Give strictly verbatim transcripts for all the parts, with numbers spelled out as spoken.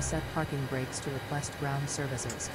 set parking brakes to request ground services.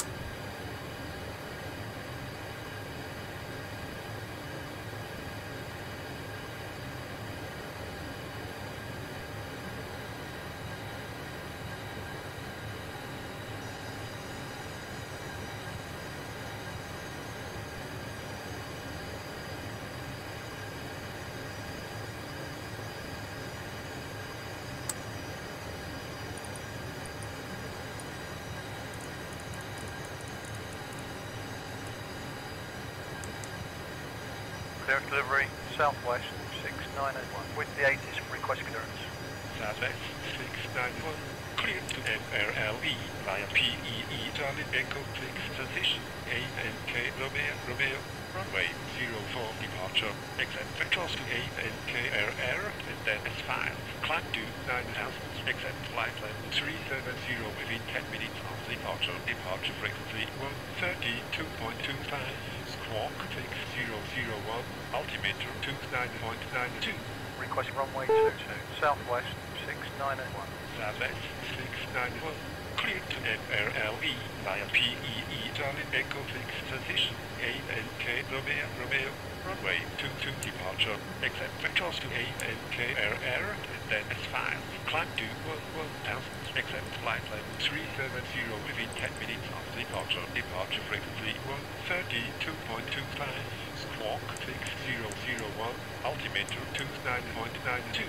Clearance delivery, Southwest six nine eight one, with the eighties request clearance. Southwest six nine one, clear to N R L E via P E E Charlie Echo six, transition A N K Romeo Romeo, runway zero four departure, exit vectors to A N K R R, and then S five, climb to nine thousand, exit flight level three seven zero within ten minutes of departure, departure frequency one thirty-two point two five. Squawk six zero zero one, altimeter two nine point nine two. Request runway two two, Southwest six nine eight one. Southwest six nine one, clear to N R L E via P E E Charlie Echo six, transition A N K Romeo Romeo, runway two two departure, exit vectors to A N K R R, and then S five, climb to one thousand, exit flight level three seven zero within ten minutes of departure, departure frequency one thirty-two point two five, squawk six zero zero one, altimeter two nine point nine two.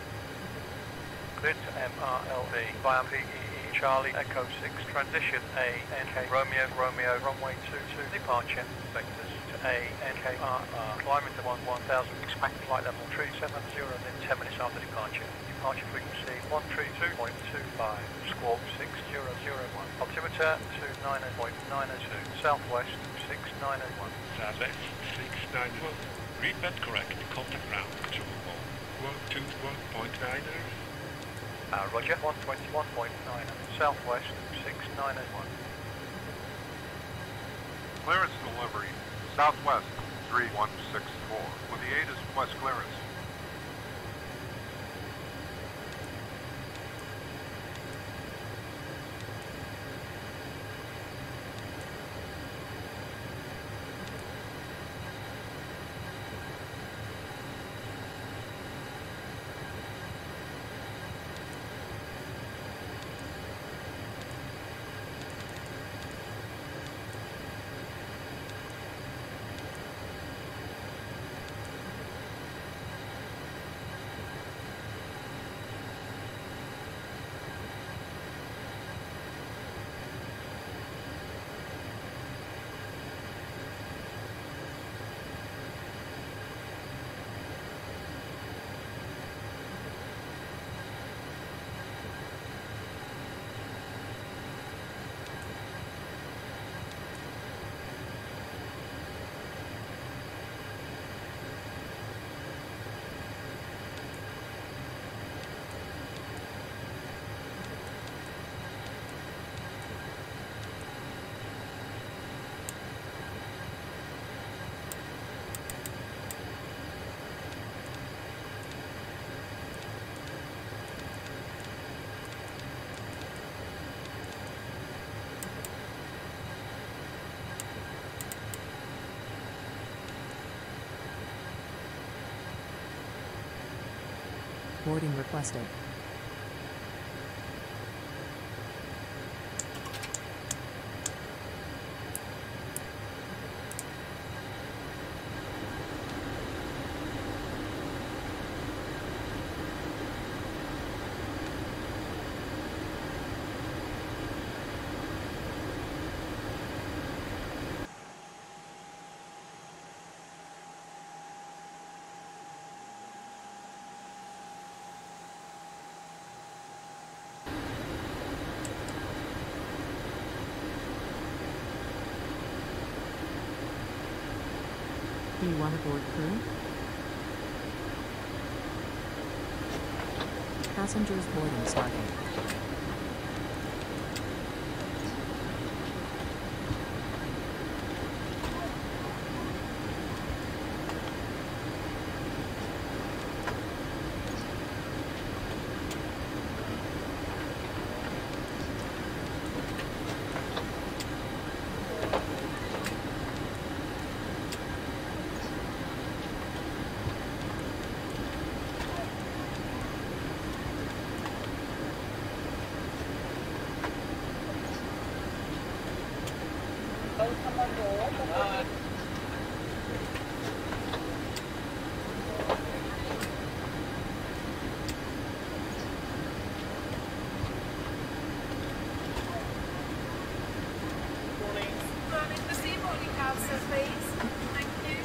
Cleared to M R L V via P E E Charlie Echo six, transition A N K Romeo Romeo, runway two two, departure vectors to A N K R R, climbing to one one thousand, expect flight level three seven zero within ten minutes after departure. Departure frequency one thirty-two point two five, squawk six zero zero one, altimeter two nine eight point nine two, Southwest six nine eight one. Southwest six nine one, read that correct, contact ground control call one two one point nine zero. Uh, Roger, one twenty-one point nine, Southwest six nine eight one. Clearance delivery, Southwest three one six four, with the ATIS request clearance. Boarding requested. Do you want to board crew? Passengers boarding starting. Morning. The sea boarding houses, please. Thank you.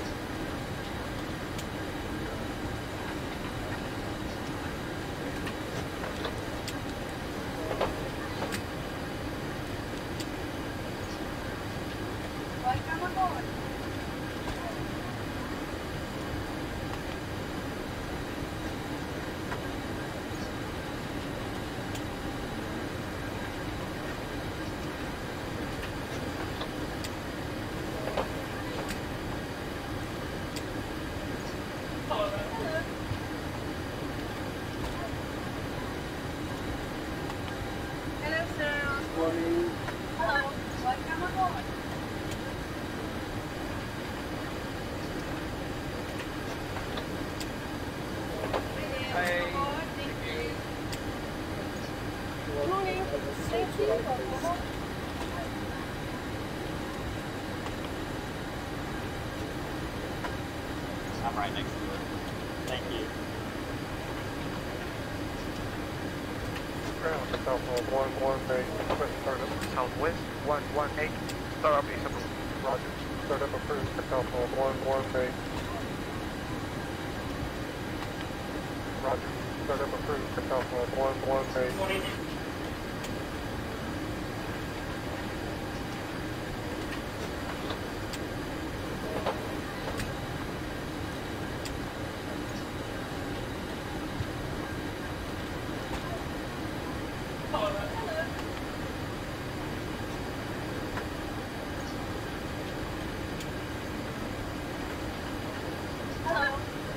Welcome aboard. Hello, sir. Morning. Hello. Welcome aboard. Hey. Morning. Thank you. Welcome aboard. I'm right next to it. Thank you. Ground Southwest one one eight, request startup Southwest one one eight, startup is approved. Roger, startup approved at Southwest one one eight. Roger, startup approved at Southwest one one eight. Hello.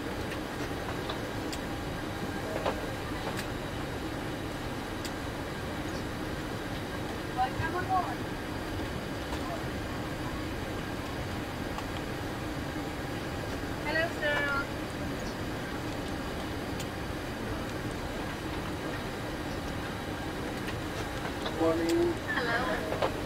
Welcome aboard. Hello, sir. Morning. Hello.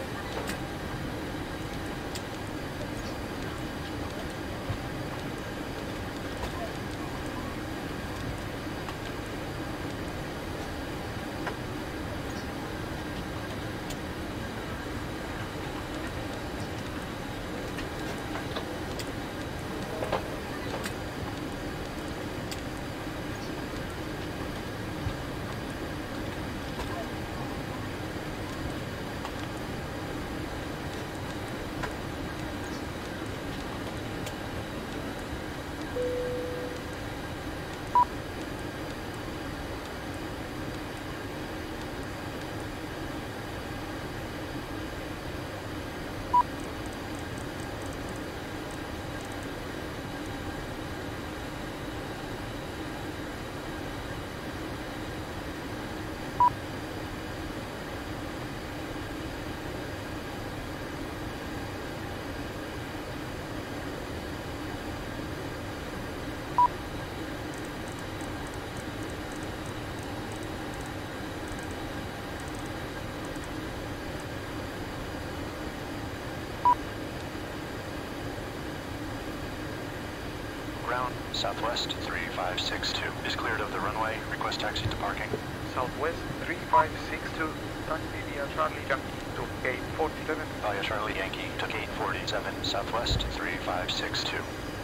Ground, Southwest three five six two is cleared of the runway. Request taxi to parking. Southwest three five six two, taxi via Charlie Yankee to gate forty-seven. Via Charlie Yankee to gate forty-seven, Southwest three five six two.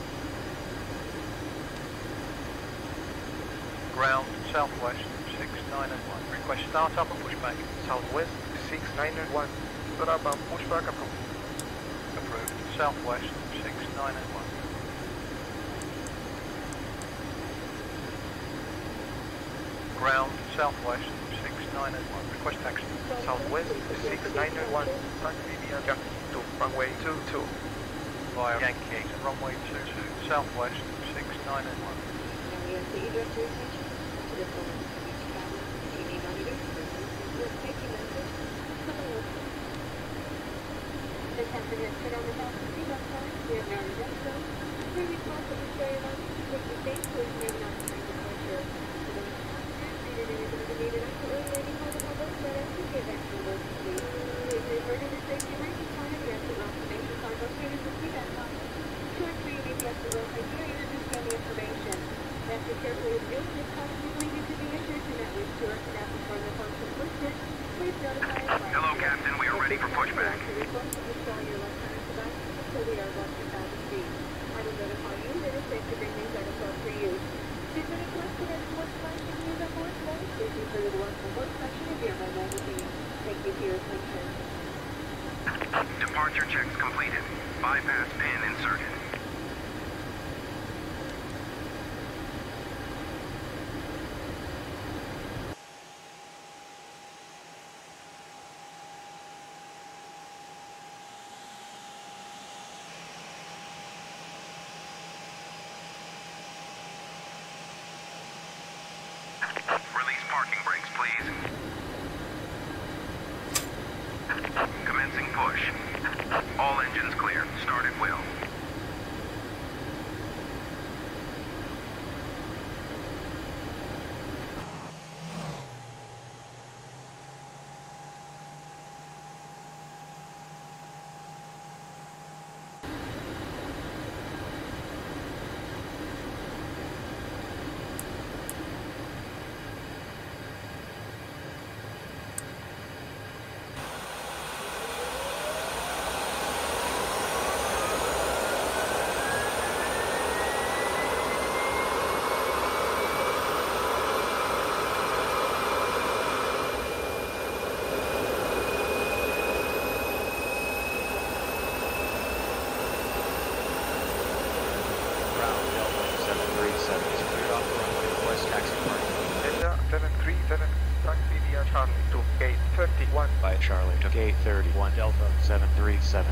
Ground Southwest six nine one, request startup and pushback. Southwest six nine one, startup and pushback approved. Approved. Southwest six nine one. Ground Southwest six nine one, request taxi. Southwest six nine one, taxi via Yankee to runway two two. Via Yankee to runway two two, Southwest six nine one. Thank you. Departure checks completed. Bypass pin inserted. Release parking brakes, please. Commencing push. All engines clear. Start at will. seven three seven, taxi via Charlie to gate thirty-one. By Charlie to gate thirty-one, Delta seven three seven.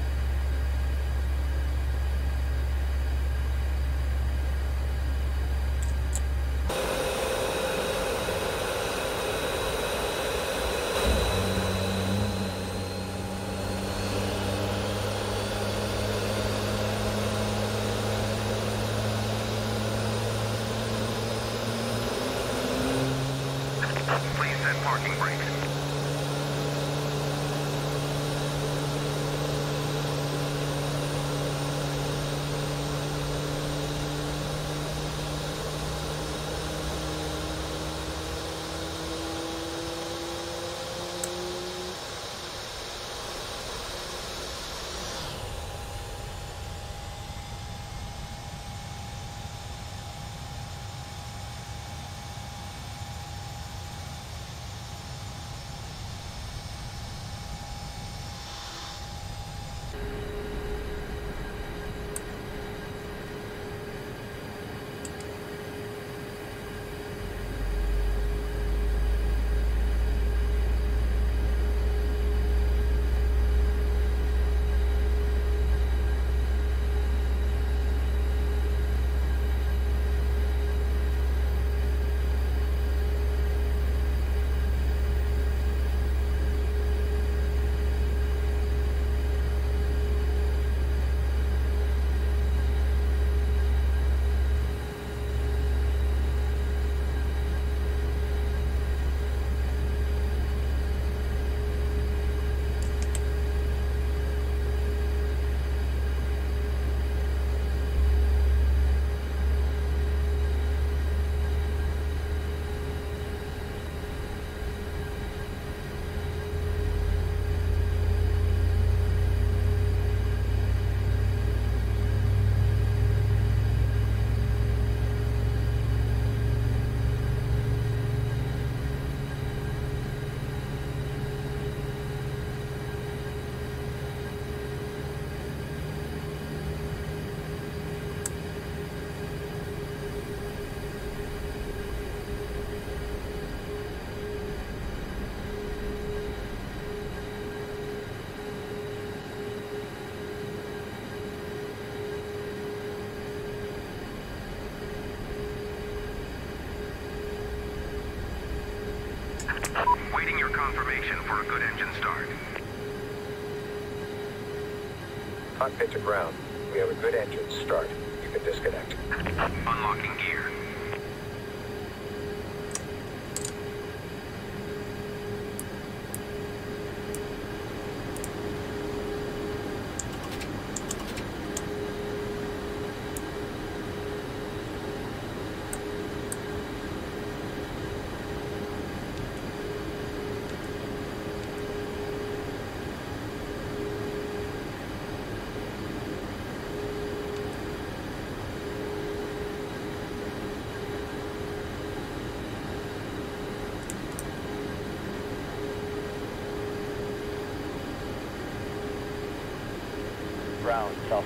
Please set parking brakes. Waiting your confirmation for a good engine start. Cockpit to ground. We have a good engine start. You can disconnect. Unlocking gear.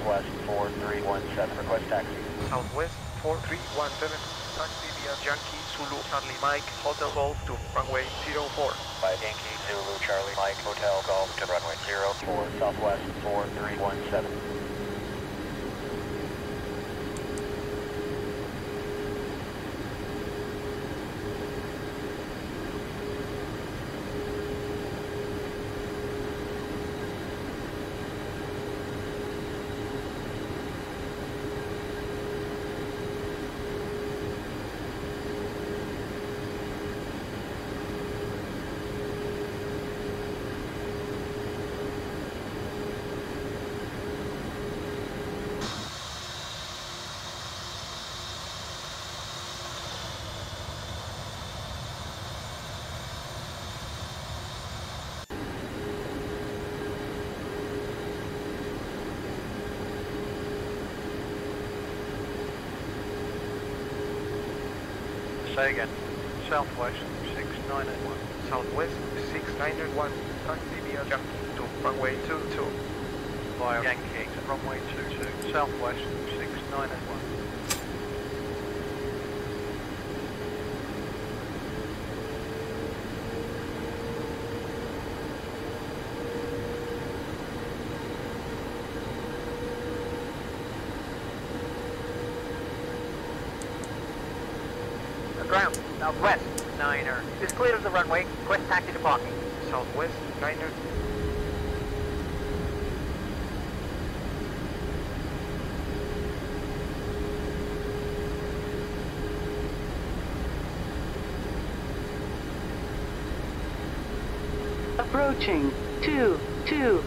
Southwest four three one seven, request taxi. Southwest four three one seven, taxi via Yankee Zulu Charlie Mike Hotel Golf to runway zero four. By Yankee Zulu Charlie Mike Hotel Golf to runway zero four, Southwest four three one seven. Say again. Southwest six nine eight one. Southwest six nine eight one, taxi via Yankee to runway two two. Via Yankee to runway two two. Southwest six nine eight one. Ground, Southwest, Niner. Is clear of the runway. Request taxi to parking. Southwest, Niner. Approaching, two, two.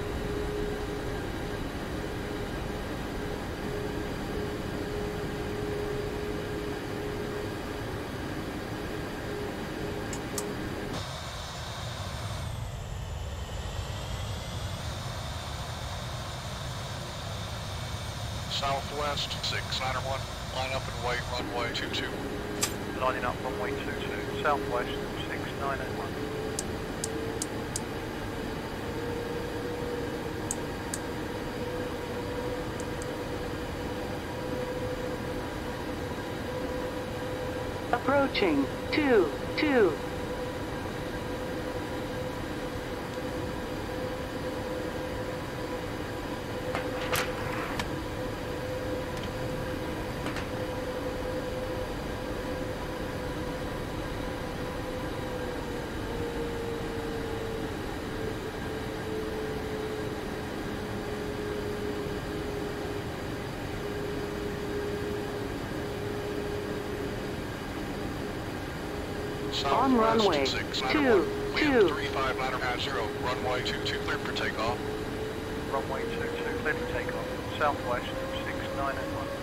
Southwest six nine one, line up and wait, runway two two. Lining up runway two two. Southwest six nine eight one. Approaching, two, two. On runway, two, two. three five nine at zero, runway two two, clear for takeoff. Runway two two, clear for takeoff. Southwest six nine eight one.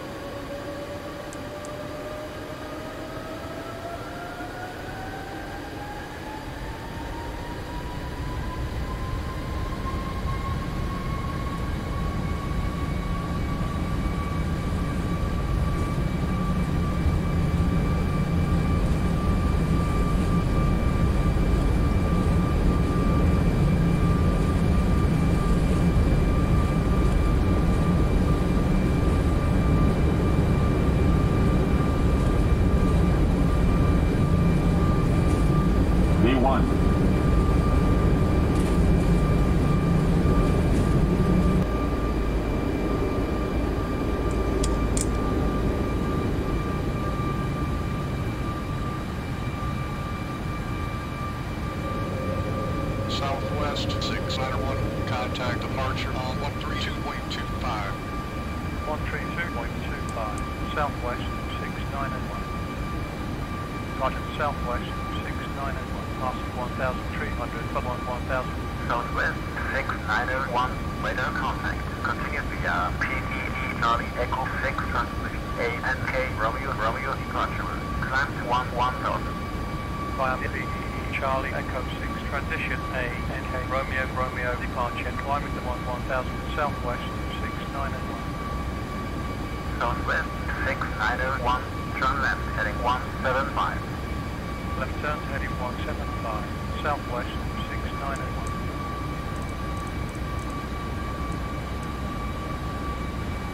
Southwest six nine one, contact departure on one three two point two five. one three two point two five. Southwest six nine eight one. Roger, Southwest six nine eight one. Passing one thousand three hundred, but on one thousand. Southwest six nine eight one, radar contact. Continue via P E E Charlie Echo six transmission A N K Romeo Romeo departure route. Climb to one one thousand. Via P E E Charlie Echo six transition A N K Romeo Romeo departure. Climbing to one one thousand. Southwest six nine eight one. Southwest six nine eight one, turn left heading one seven five. Left turn heading one seven five. Southwest six nine eight one.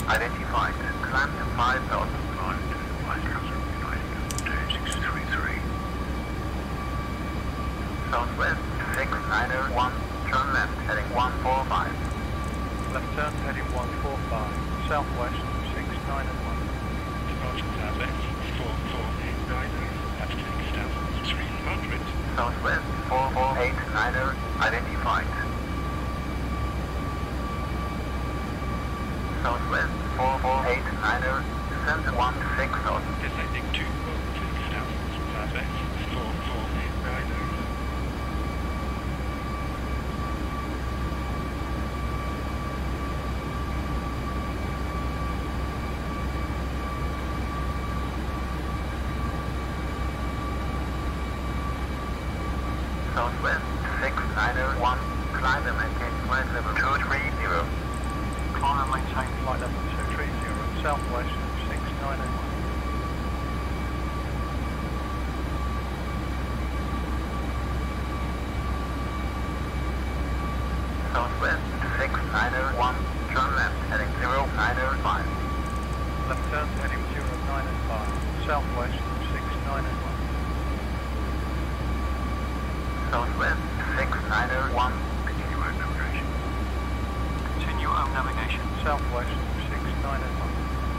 identified. Climb to five thousand. Southwest six nine one, turn left, heading one four five. Left turn heading one four five. Southwest six nine one. Departure southwest four four eight nine at six thousand three hundred. Southwest four four eight nine identified. Southwest four four eight nine, descend one six thousand. Descending to six thousand southwest four four eight nine. Southwest six nine one, climb and maintain flight level two three zero. Climb and maintain flight level two three zero. Southwest six nine one. Southwest six nine one, turn left, heading zero nine five. Left turn heading zero nine five. Southwest six nine one. Southwest six nine one, continue own navigation. Continue own navigation. Southwest six nine one.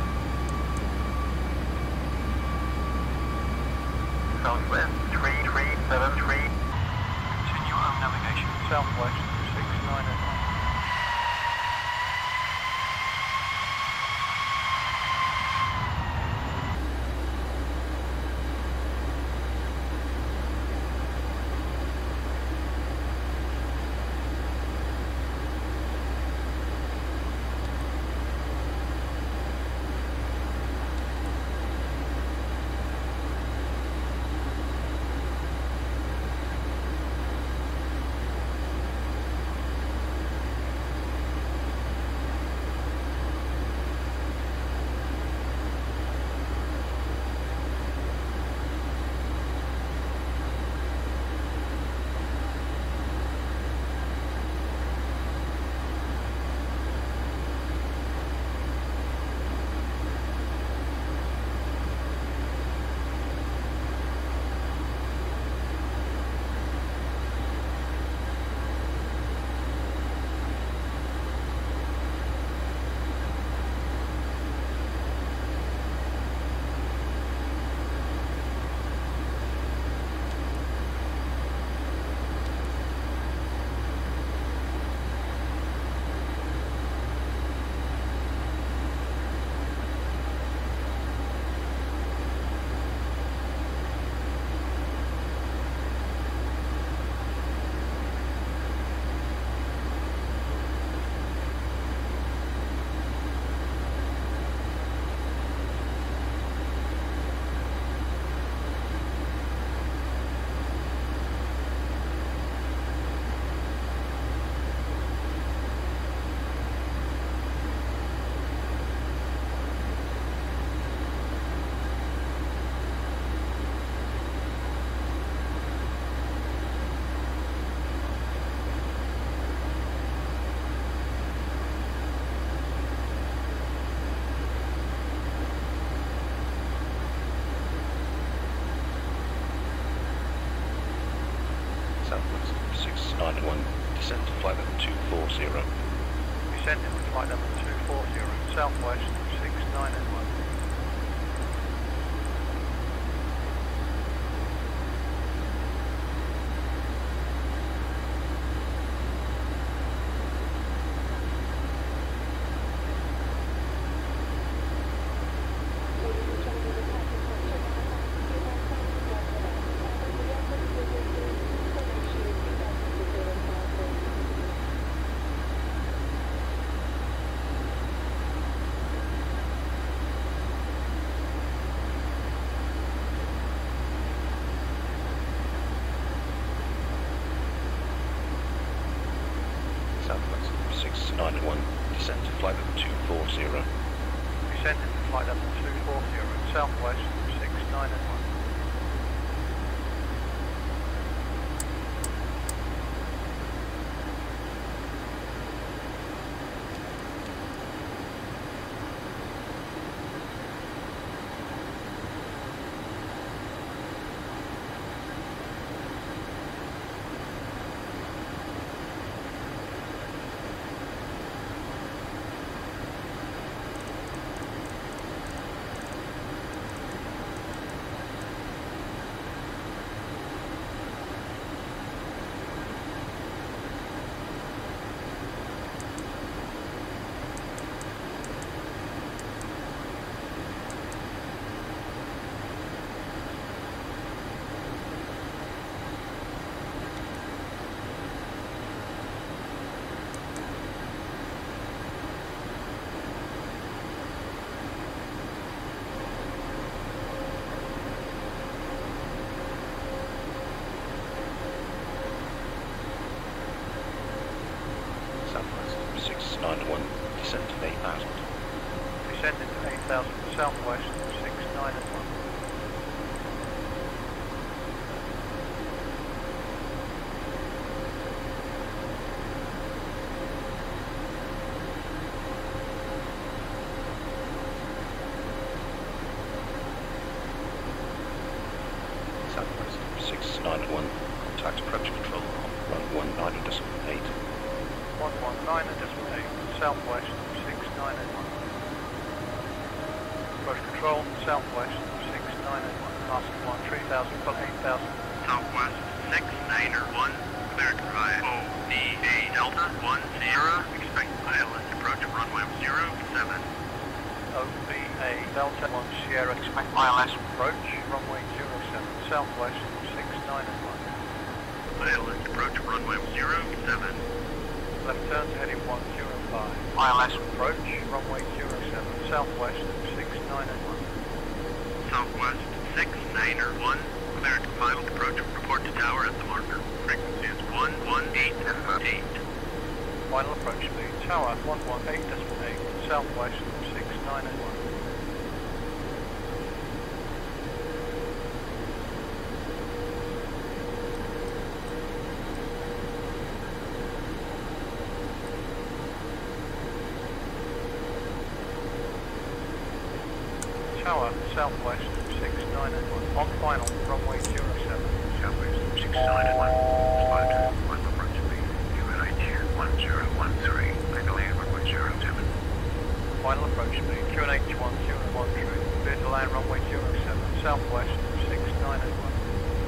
Southwest three three seven three. Continue own navigation. Southwest six nine one. Descend to flight level two four zero. Descend to flight level two four zero. Southwest six nine one. Southwest six nine one, descend to flight level two four zero. Descend to flight level two four zero. Southwest six nine one. nine one, descend to eight thousand. Descending to eight thousand southwest, six nine and one. Southwest, six nine one, contact approach control on run one nine decimal eight. one one nine and decimal eight, southwest, six nine and one. Approach control, southwest, six nine and one. Master one, three thousand, full eight thousand. Southwest, six nine or one, clear to drive. O D A Delta, one zero, expect I L S approach runway zero seven. O B A Delta, one Sierra, expect I L S approach, runway zero seven, southwest, six nine and one. I L S approach runway zero seven. Left turn to heading one zero five. I L S approach, runway zero seven, southwest, six nine and one. Southwest, six nine or one, clear to pilot approach, report to tower at the marker. Frequency is one one eight eight. Final approach speed, tower one one eight decimal eight, southwest, six nine and one. Tower, southwest, six nine and one. On final, runway zero seven. Southwest, six nine and one. Spot two, one approach speed. U N I T one zero one three. I believe runway zero seven. Final approach speed, Q N H one zero one three. Clear to land runway zero seven, southwest, six nine and one.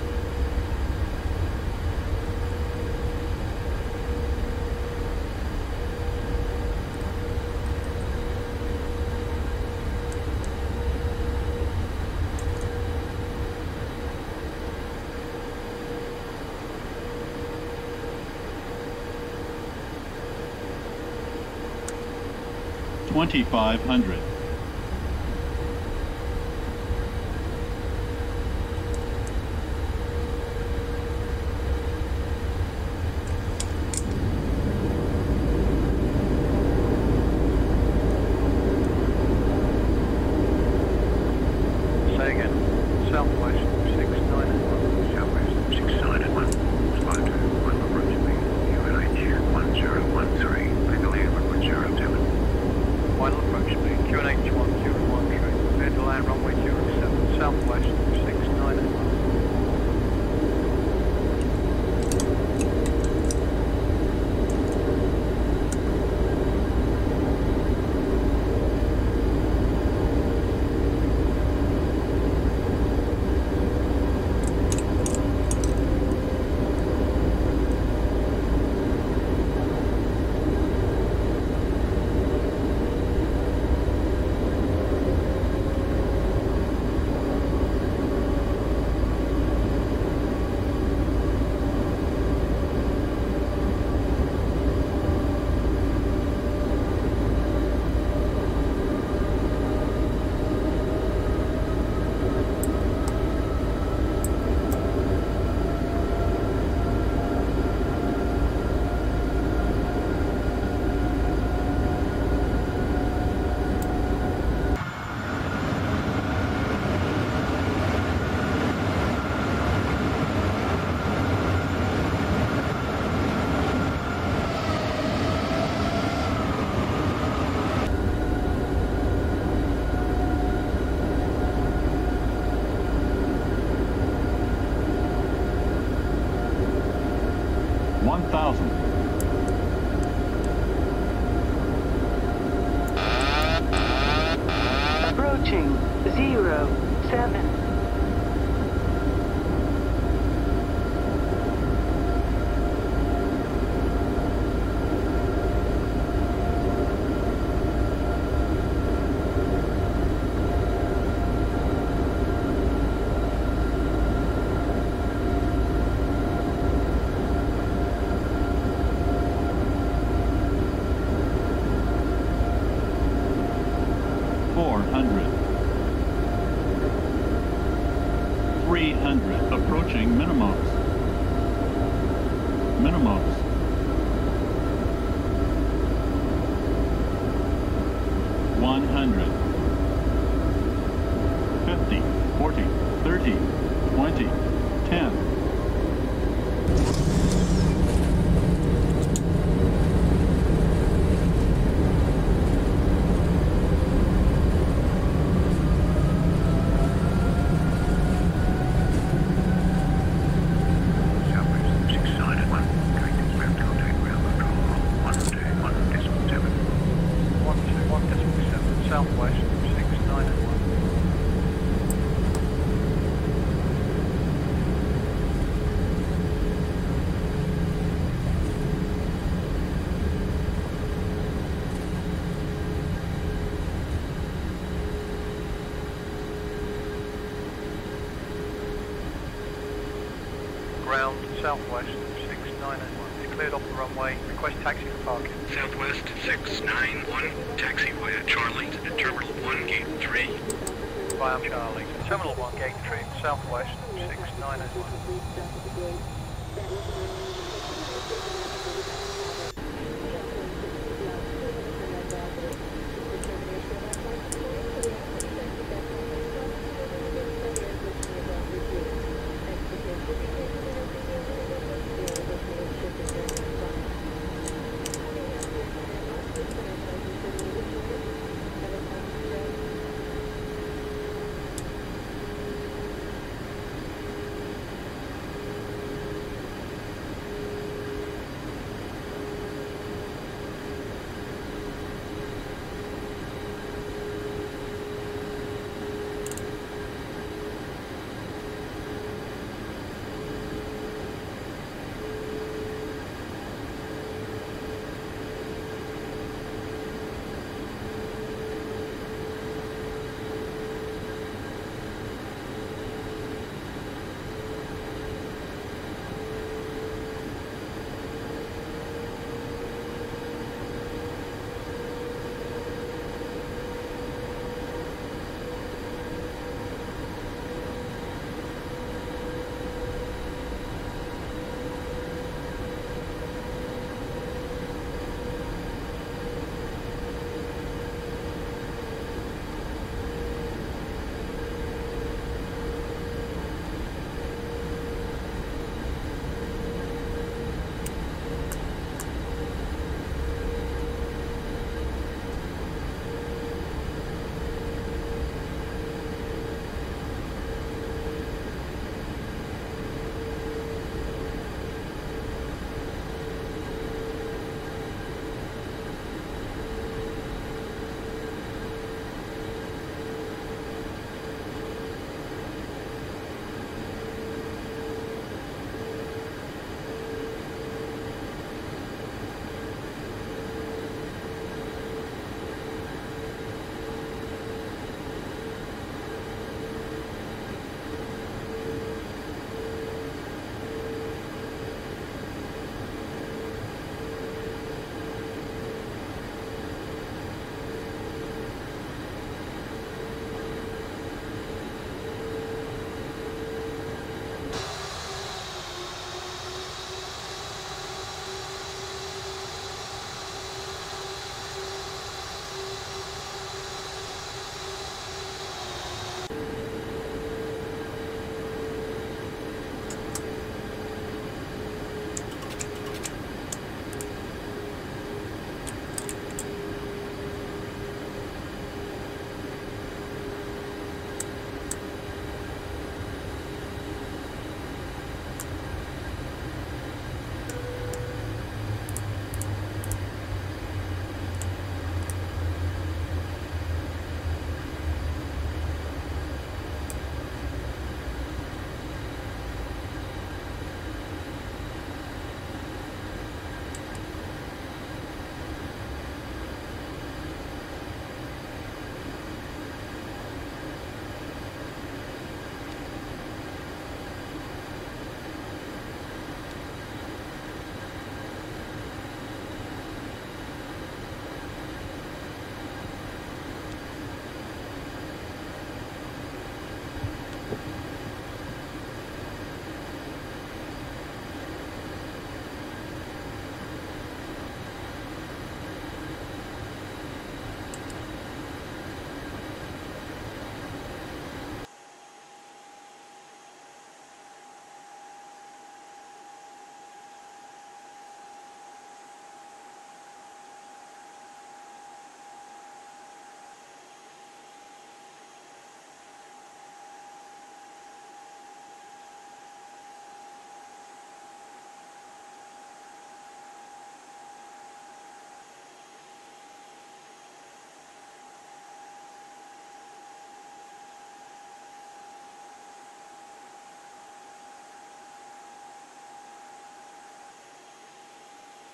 twenty-five hundred. Say again. Southwest, six nine and one. Southwest, six nine and one. Spot two, one approach speed. U N I T one zero one three. I believe runway zero seven. Final approach speed, Q N H one zero one three. Clear to land runway zero seven, southwest, six nine and one. one thousand. Approaching zero seven. four hundred. three hundred. Approaching minimums. Minimums. hundred. fifty, forty, thirty, twenty, ten. Southwest, six nine one. Ground, Southwest, six nine one. It's cleared off the runway. Request taxi for parking. Southwest six nine one, taxi via Charlie to Terminal one, Gate three. Via Charlie. Terminal one, Gate three, Southwest, six nine one.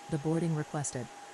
The boarding requested.